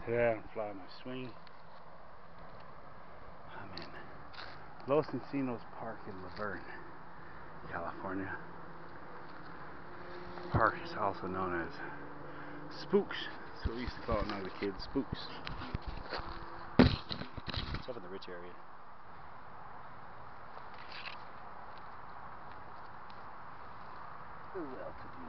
Today I'm flying my swing. I'm in Los Encinos Park in Laverne, California. The park is also known as Spooks. That's what we used to call it when I was a kid, Spooks. It's up in the rich area. Well-to-do.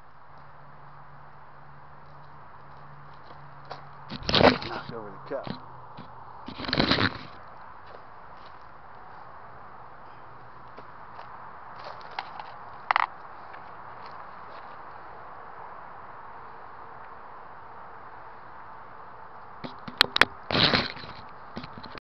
Knocked over the cup.